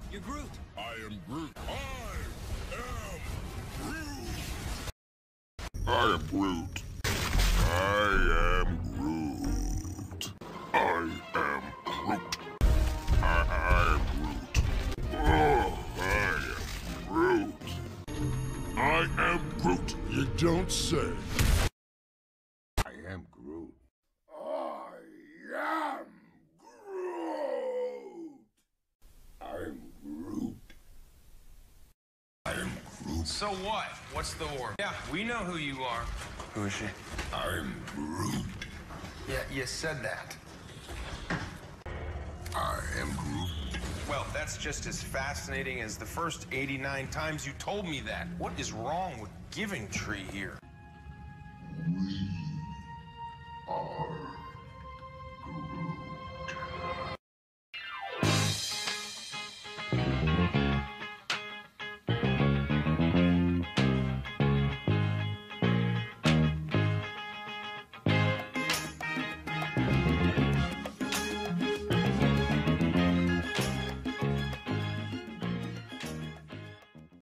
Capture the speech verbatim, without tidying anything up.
You're Groot. I am Groot. I am Groot. I am Groot. I am Groot. I am Groot. I, I am Groot. Oh, I am Groot. I am Groot. You don't say. I am Groot. I am Groot. I'm Groot. I am Groot. So what? What's the war? Yeah, we know who you are. Who is she? I'm Groot. Yeah, you said that. I am Groot. Well, that's just as fascinating as the first eighty-nine times you told me that. What is wrong with Giving Tree here?